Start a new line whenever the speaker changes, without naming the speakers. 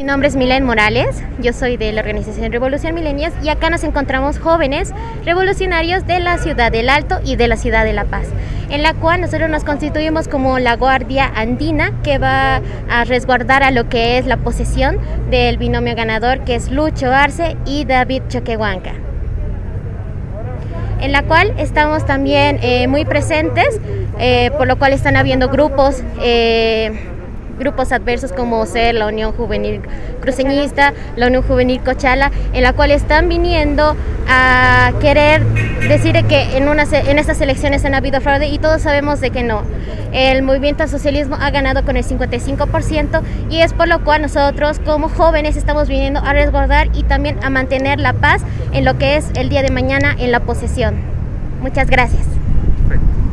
nombre es Milen Morales, yo soy de la organización Revolución Milenias y acá nos encontramos jóvenes revolucionarios de la ciudad del Alto y de la ciudad de La Paz, en la cual nosotros nos constituimos como la Guardia Andina que va a resguardar a lo que es la posesión del binomio ganador, que es Lucho Arce y David Choquehuanca, en la cual estamos también muy presentes, por lo cual están habiendo grupos adversos como ser la Unión Juvenil Cruceñista, la Unión Juvenil Cochala, en la cual están viniendo a querer decir que en estas elecciones han habido fraude, y todos sabemos de que no. El movimiento al socialismo ha ganado con el 55% y es por lo cual nosotros como jóvenes estamos viniendo a resguardar y también a mantener la paz en lo que es el día de mañana en la posesión. Muchas gracias.
Perfecto.